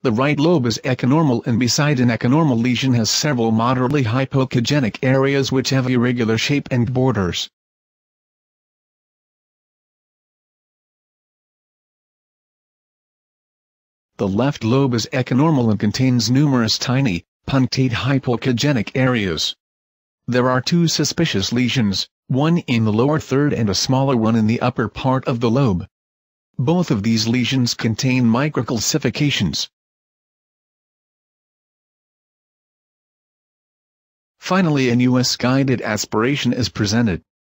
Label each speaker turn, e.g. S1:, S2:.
S1: The right lobe is echonormal, and beside an echonormal lesion has several moderately hypoechogenic areas which have irregular shape and borders. The left lobe is echonormal and contains numerous tiny, punctate hypoechogenic areas. There are two suspicious lesions, one in the lower third and a smaller one in the upper part of the lobe. Both of these lesions contain microcalcifications. Finally, a US guided aspiration is presented.